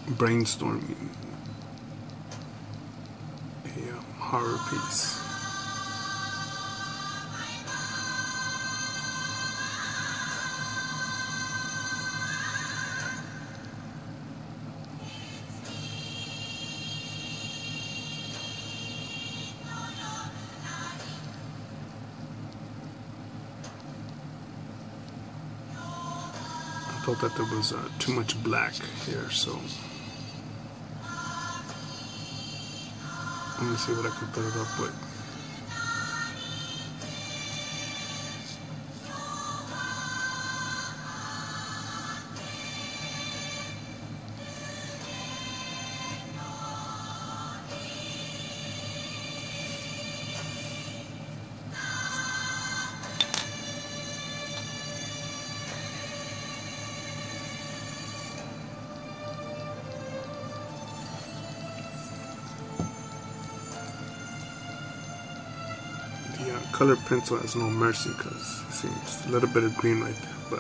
Brainstorming, a horror piece. I felt that there was too much black here, so let me see what I can put it up with. Color pencil has no mercy because it seems a little bit of green right there, but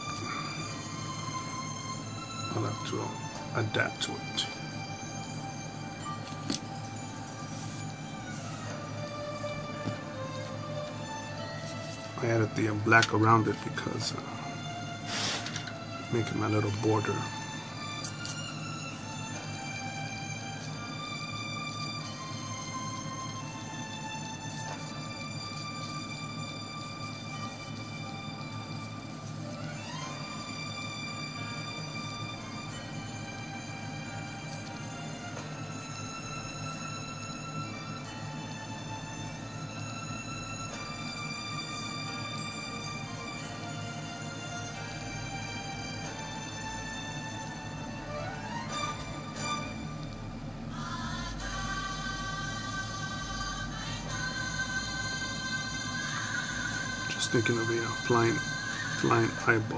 I'll have to adapt to it. I added the black around it because making my little border. Thinking of a flying eyeball.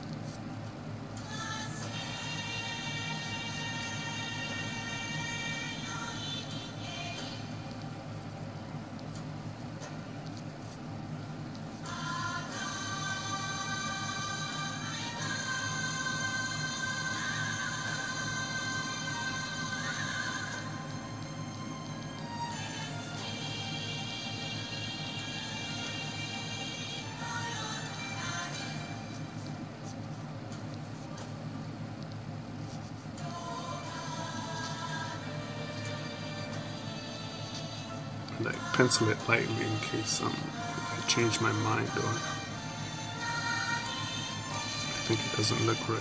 Like pencil it lightly in case I change my mind or I think it doesn't look right.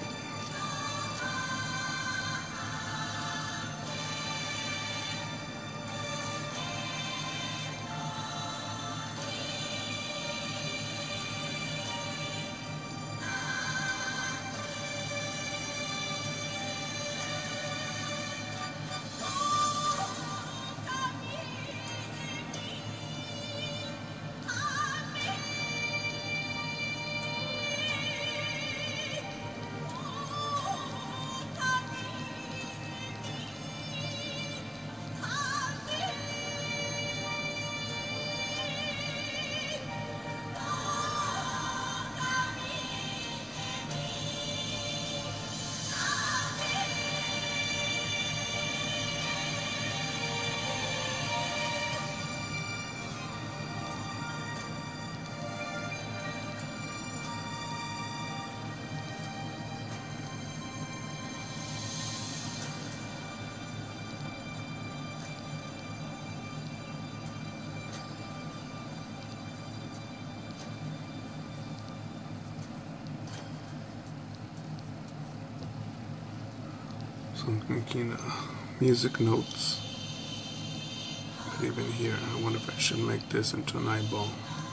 So I'm making music notes. But even here, I wonder if I should make this into an eyeball.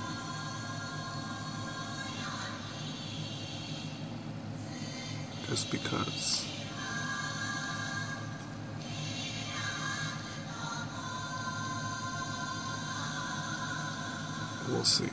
Just because. We'll see.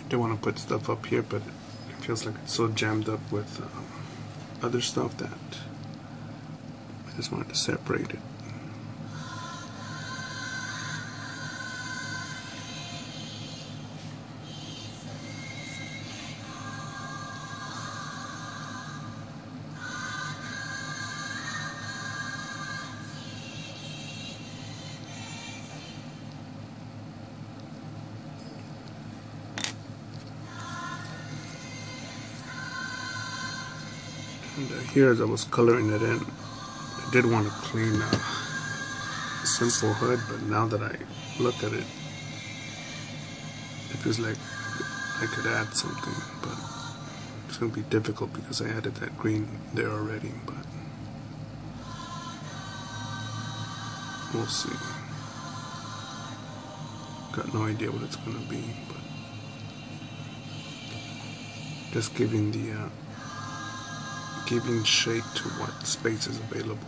do want to put stuff up here, but it feels like it's so jammed up with other stuff that I just wanted to separate it. And here, as I was coloring it in, I did want to clean a simple hood, but now that I look at it, it feels like I could add something, but it's going to be difficult because I added that green there already, but we'll see. Got no idea what it's going to be, but just giving shape to what space is available.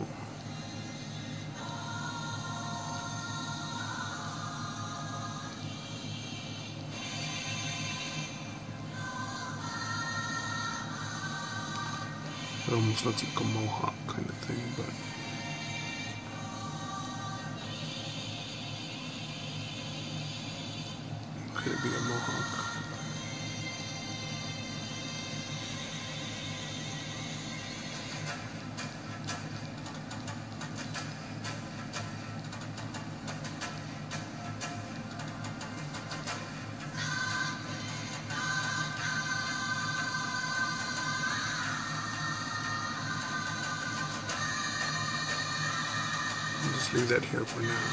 It almost looks like a mohawk kind of thing, but could it be a mohawk? Just leave that here for now.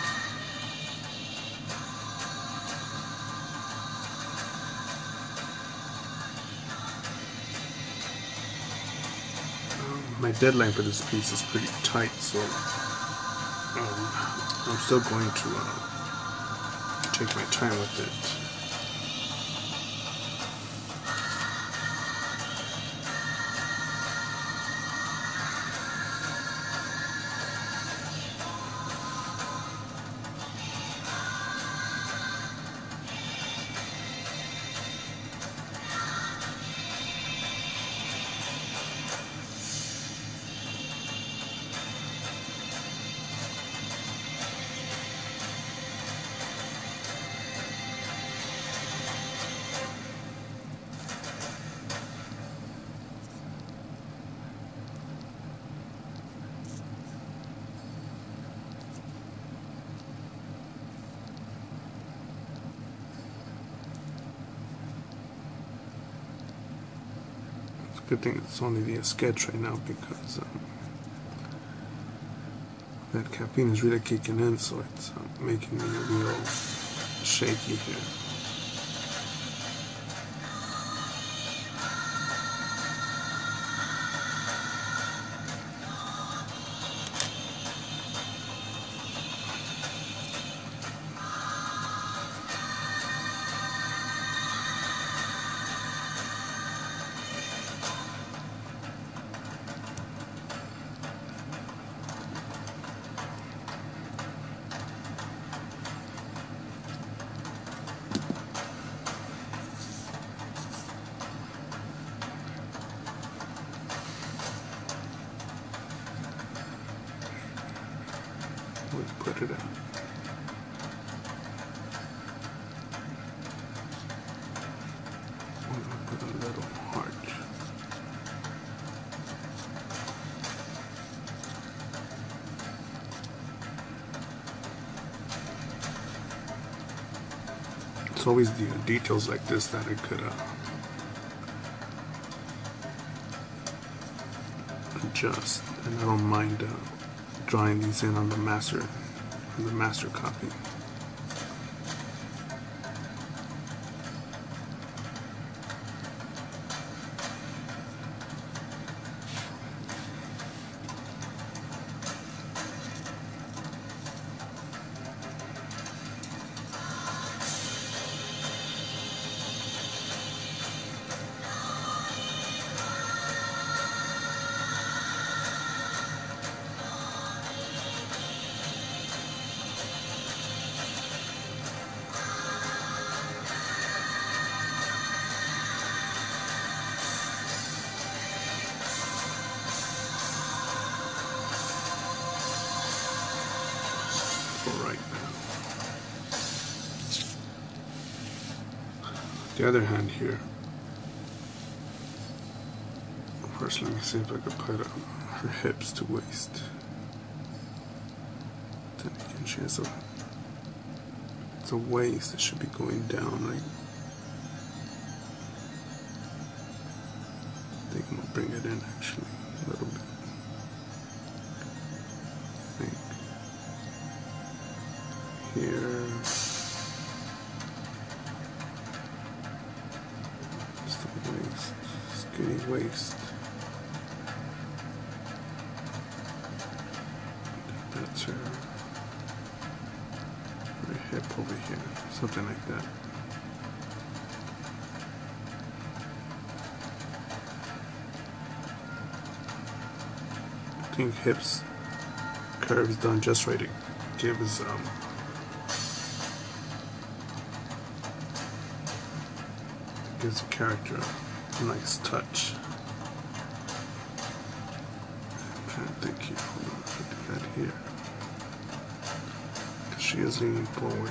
My deadline for this piece is pretty tight, so I'm still going to take my time with it. Good thing it's only a sketch right now because that caffeine is really kicking in, so it's making me a real shaky here. Let's put it in. I'm going to put a little heart. It's always the details like this that I could adjust, and I don't mind drawing these in on the master copy. The other hand here. First, let me see if I could put her hips to waist. Then again, she has it's a waist that should be going down, right? I think I'm gonna bring it in actually a little bit. I think here. It's the waist, skinny waist. That's her hip over here, something like that. I think hips curves done just right. It gives gives the character a nice touch. I'm trying to think here. Hold on, I do that here. Because she is leaning forward.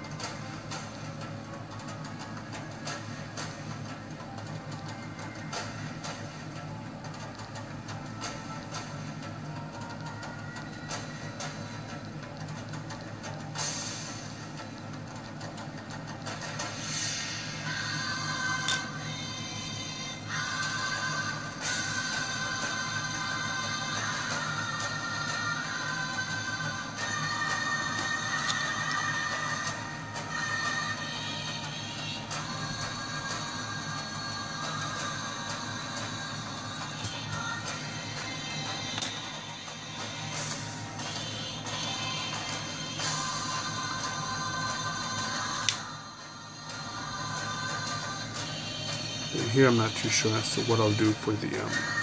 And here I'm not too sure as to what I'll do for the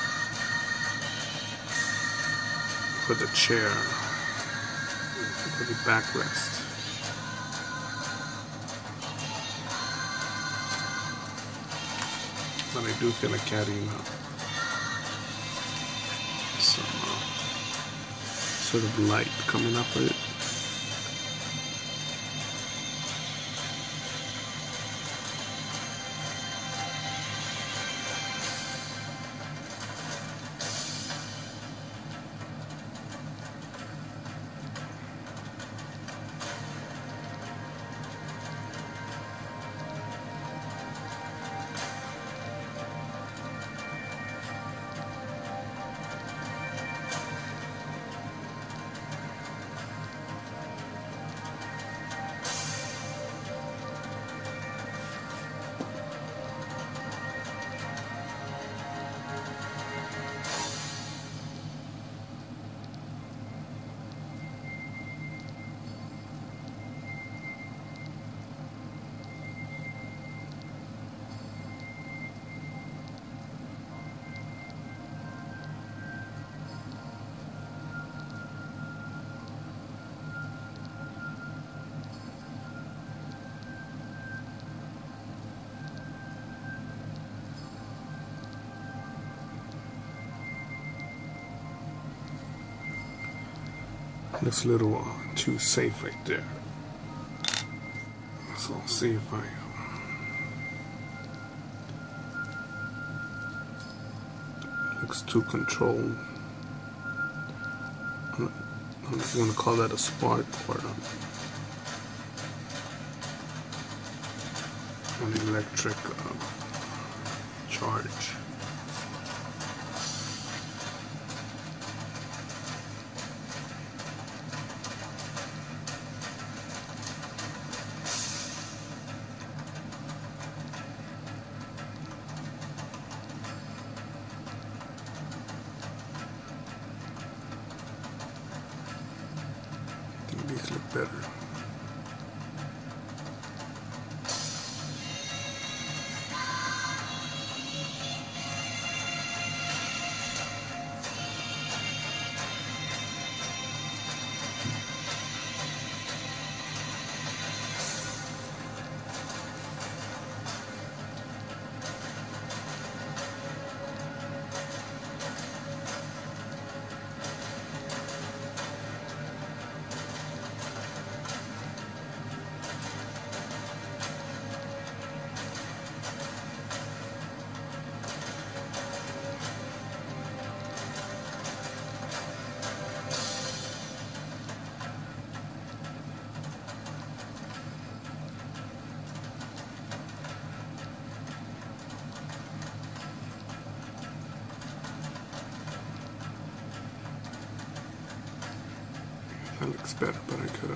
chair, for the backrest. But I do feel like adding some sort of light coming up with it. Looks a little too safe right there. So I'll see if I looks too controlled. I don't know if you want to call that a spark or an electric charge. These look better. That looks better, but I could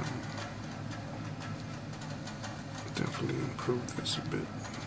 definitely improve this a bit.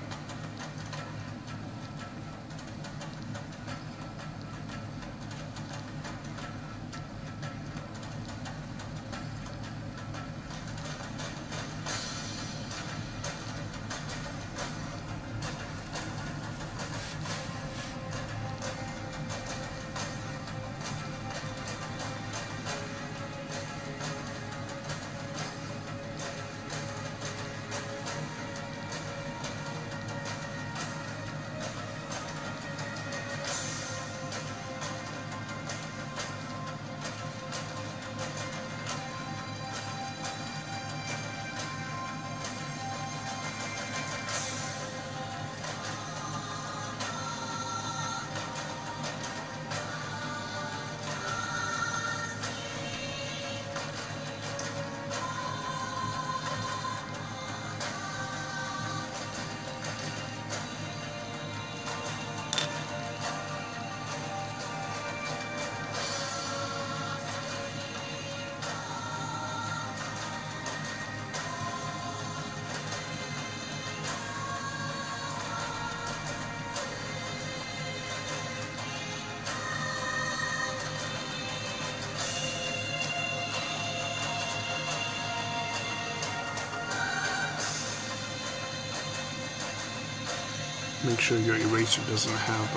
Make sure your eraser doesn't have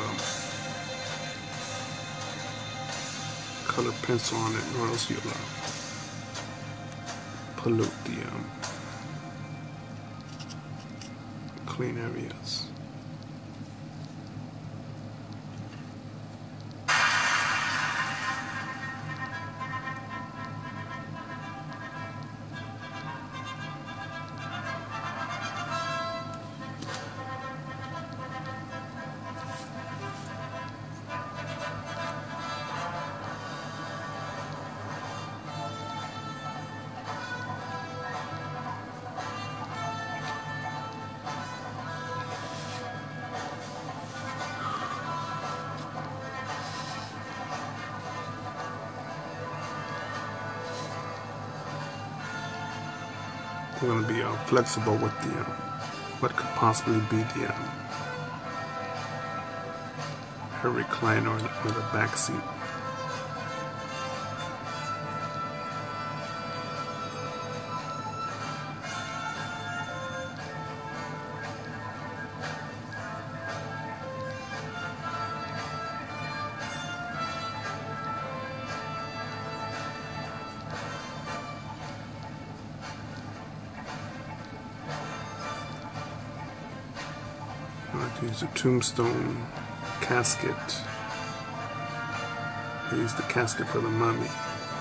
a colored pencil on it, or else you'll pollute the clean areas. We're going to be flexible with the what could possibly be the her recliner or the back seat. I like to use a tombstone casket. I use the casket for the mummy.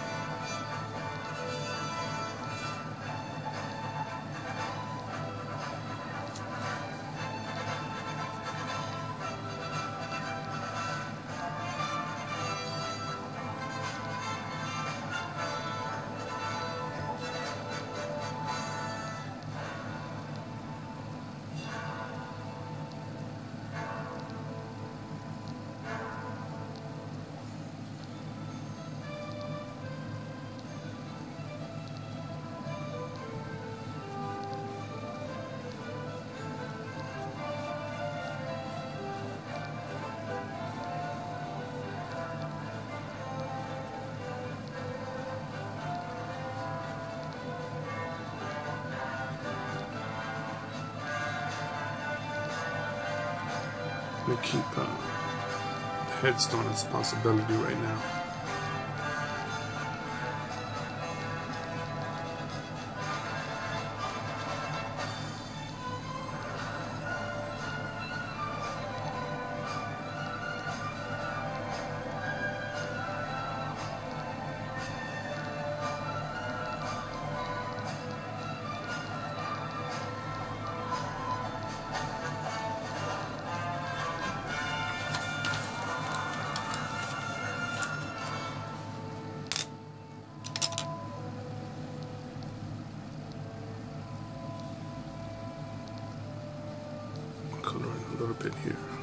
We keep the headstone as a possibility right now. Color in a little bit here.